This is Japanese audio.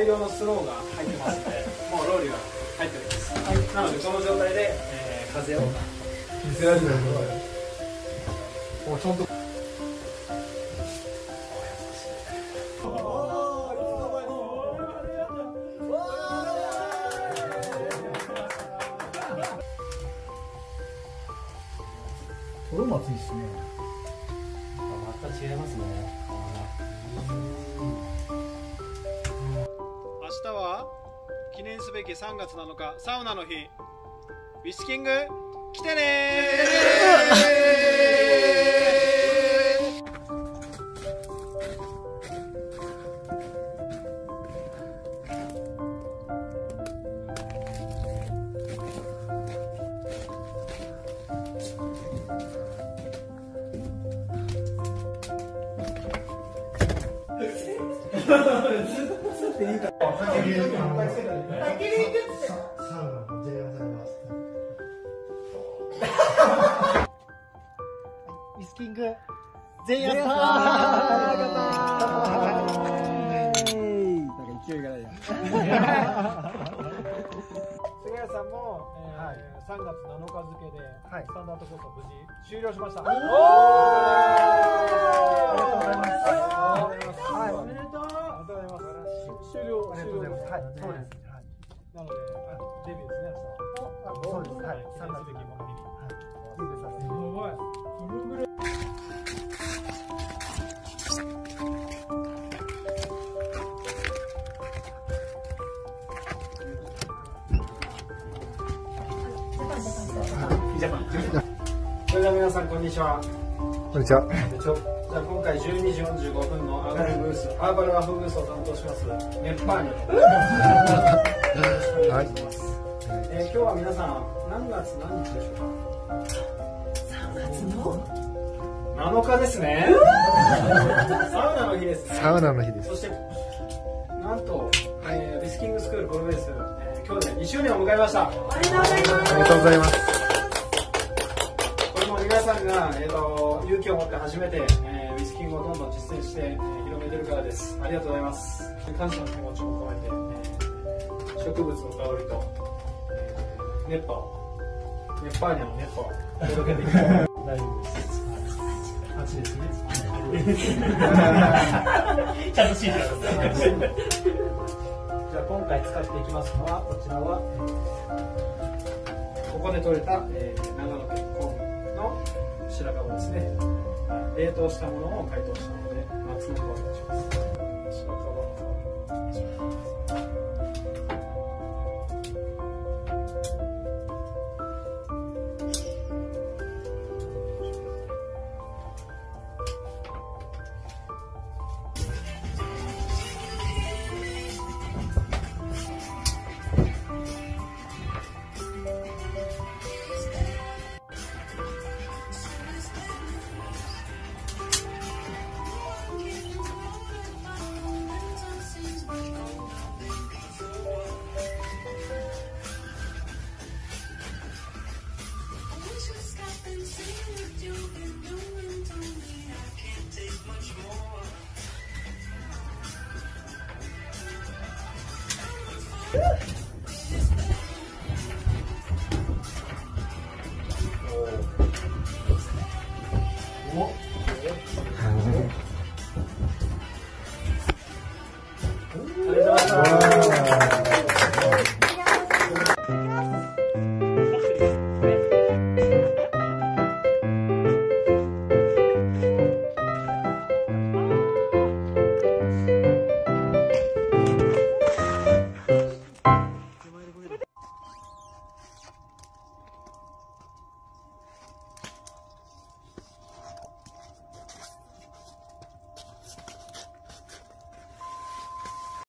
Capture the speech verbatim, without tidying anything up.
大量のスローが入ってますので、もうローリーが入っております。はい、なのでこの状態で、えー、風を見せられてるのもうちゃんと。トロマツいいっすね。 また違いますね。明日は記念すべきさんがつなのかサウナの日。ウィスキング来てねウィスキング前夜さん。なんか勢いがないや。 菅谷さんも、えーはい、さんがつなのか付で、はい、スタンダードコースを無事終了しました。おー、ありがとうございます。はい、おめでとう。ありがとうございます。終了。ありがとうございます。はい、そうです。なのでデビューですね。そうです。はい、さんがつべきものに。すごい。そのぐらい。それでは皆さんこんにちは。 こんにちは。 じゃあ今回じゅうにじよんじゅうごふんのアガリブース、ハーバルワッフブースを担当しますネッパーニョ。はい。えー、今日は皆さん何月何日でしょうか。さんがつのなのかですね。サウナの日ですね。 サウナの日です。 そしてなんと、えー、ウィスキングスクールコロベース、えー、今日でにしゅうねんを迎えました。 おめでとうございます。ありがとうございます。 皆さんが、えー、と勇気を持って初めて、えー、ウィスキングをどんどん実践して、えー、広めてるからです。ありがとうございます。感謝の気持ちも込めて、えー、植物の香りと、えー、熱波をネッパーニャの熱波を届けていきたい。大丈夫です。はちですね。ちゃんとシールだった。じゃあ今回使っていきますのはこちらは、えー、ここで採れた、えー、長野県昆布の白樺ですね。冷凍したものを解凍したもので夏の香りがします。白樺の香りがします。おお。